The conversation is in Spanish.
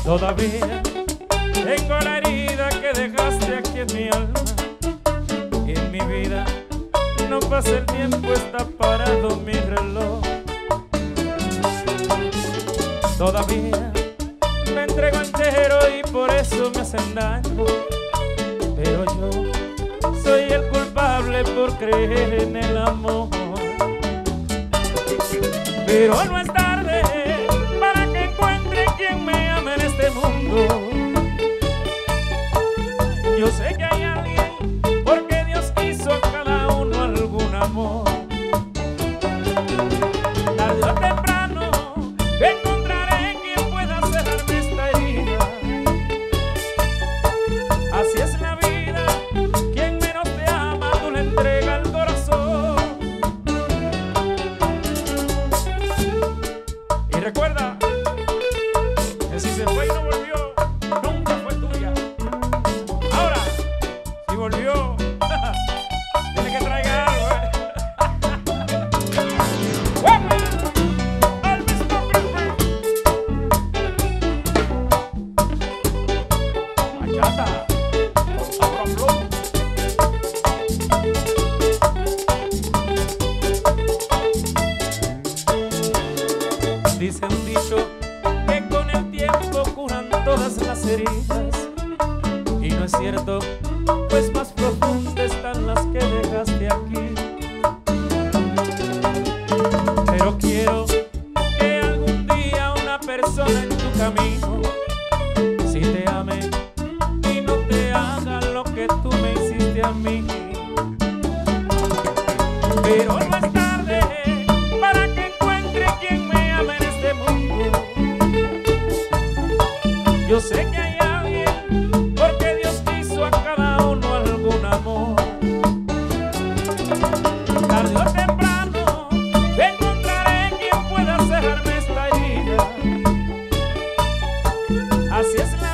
Todavía tengo la herida que dejaste aquí en mi alma. En mi vida no pasa el tiempo, está parado mi reloj. Todavía me entrego entero y por eso me hacen daño. Pero yo soy el culpable por creer en el amor. Pero no es tarde para que encuentre quien me ame en este mundo. Yo sé que hay alguien porque Dios quiso a cada uno algún amor. Tarde o temprano encontraré quien pueda cerrarme esta herida. Así es la vida, quien menos te ama tú le entregas el corazón. Y recuerda que si se fue y no volvió, nunca fue tuya. Ahora, si volvió, tiene que traiga algo, Bachata, dice un dicho que con el tiempo curan todas las heridas. Y no es cierto, pues más profundas están las que dejaste aquí. Pero quiero que algún día una persona en tu camino sí te ame y no te haga lo que tú me hiciste a mí. Pero no es tarde para que encuentre quien me ame en este mundo. Yo sé que hay alguien porque Dios quiso a cada uno algún amor. Tarde o temprano encontraré quien pueda cerrarme esta herida. Así es la